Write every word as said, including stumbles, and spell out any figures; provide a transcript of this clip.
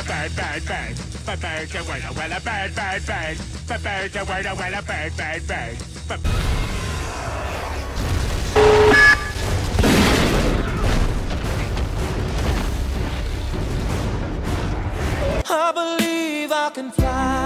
bird, bird, bird. But birds are well, well, a bird, bird, bird. But birds are well, well, a bird, bird, bird. But I believe I can fly.